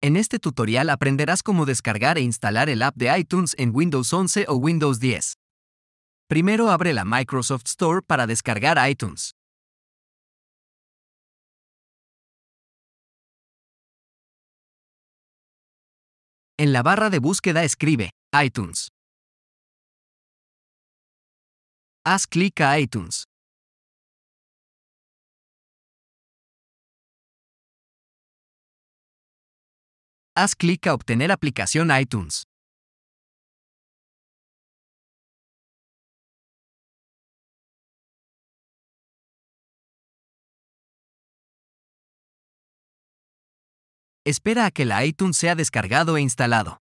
En este tutorial aprenderás cómo descargar e instalar el app de iTunes en Windows 11 o Windows 10. Primero abre la Microsoft Store para descargar iTunes. En la barra de búsqueda escribe iTunes. Haz clic a iTunes. Haz clic a obtener aplicación iTunes. Espera a que la iTunes sea descargado e instalado.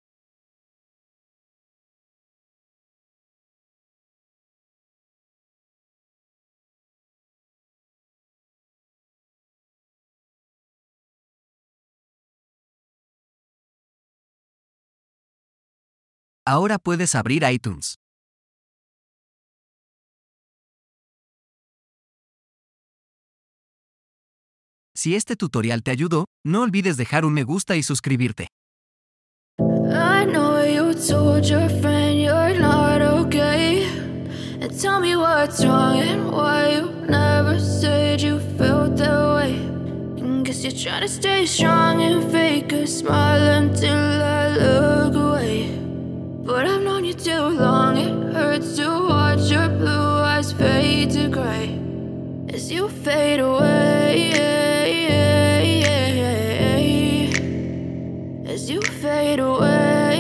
Ahora puedes abrir iTunes. Si este tutorial te ayudó, no olvides dejar un me gusta y suscribirte. I know you told your friend you're not okay, and tell me what's wrong and why you never said you felt that way. And guess you're trying to stay strong and fake a smile until I look away. But I've known you too long, it hurts to watch your blue eyes fade to gray as you fade away, as you fade away.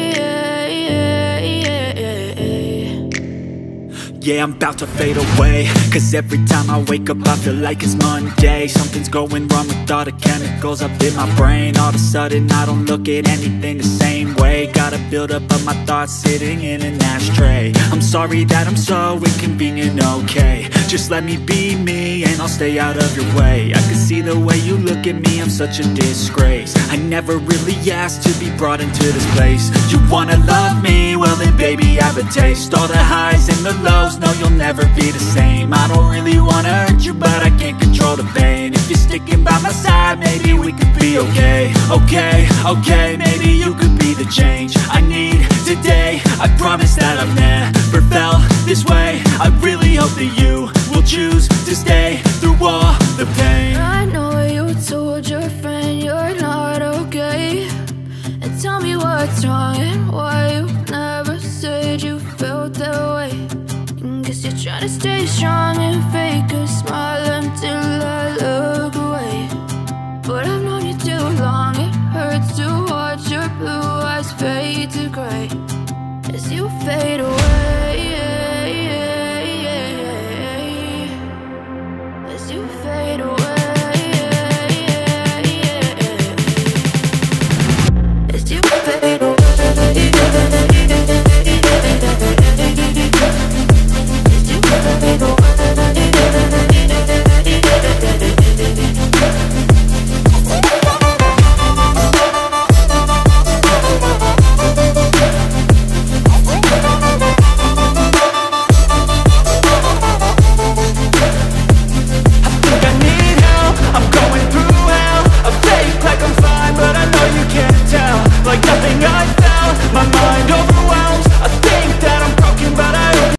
Yeah, I'm about to fade away, cause every time I wake up I feel like it's Monday. Something's going wrong with all the chemicals up in my brain. All of a sudden I don't look at anything the same way. Got a buildup of my thoughts sitting in an ashtray. I'm sorry that I'm so inconvenient, okay. Just let me be me and I'll stay out of your way. I can see the way you look at me, I'm such a disgrace. I never really asked to be brought into this place. You wanna love me? Well then baby I have a taste. All the highs and the lows, no you'll never be the same. I don't really wanna hurt you but I can't control the pain. If you're sticking by my side maybe we could be okay. Okay, maybe you could be the change I need today. I promise that I've never felt this way. I really hope that you will choose to stay through all the pain. I know you told your friend you're not okay, and tell me what's wrong and why you never said you felt that way. And guess you're trying to stay strong and fake a smile until I look away. But I've known you too long, it hurts to watch your blue eyes fade to gray as you fade away.